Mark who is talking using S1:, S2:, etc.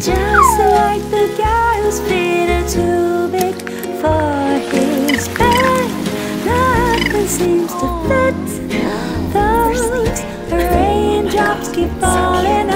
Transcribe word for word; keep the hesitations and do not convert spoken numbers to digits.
S1: Just like the guy whose feet are too big for his bed. Nothing seems to fit. Those raindrops keep falling